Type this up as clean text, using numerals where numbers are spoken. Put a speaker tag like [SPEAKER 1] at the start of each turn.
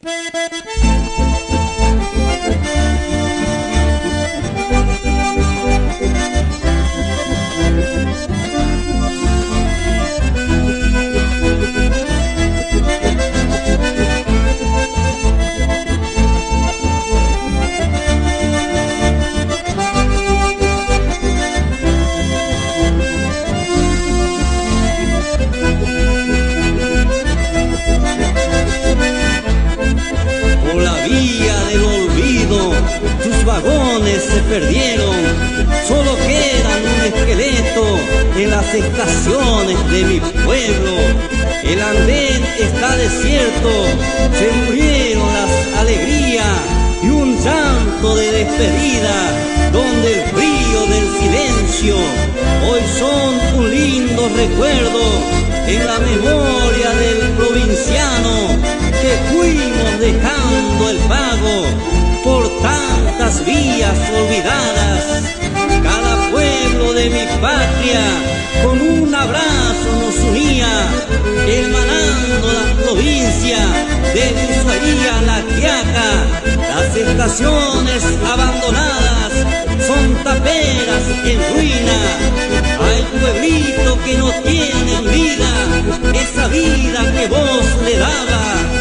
[SPEAKER 1] Sus vagones se perdieron, solo quedan un esqueleto en las estaciones de mi pueblo. El andén está desierto, se murieron las alegrías y un llanto de despedida, donde el frío del silencio hoy son un lindo recuerdo en la memoria del provinciano que fuimos dejando el pago por tantas vías olvidadas. Cada pueblo de mi patria con un abrazo nos unía, hermanando la provincia de Ushuaia a La Quiaca. Las estaciones abandonadas son taperas en ruina. Hay pueblito que no tienen vida, esa vida que vos le dabas.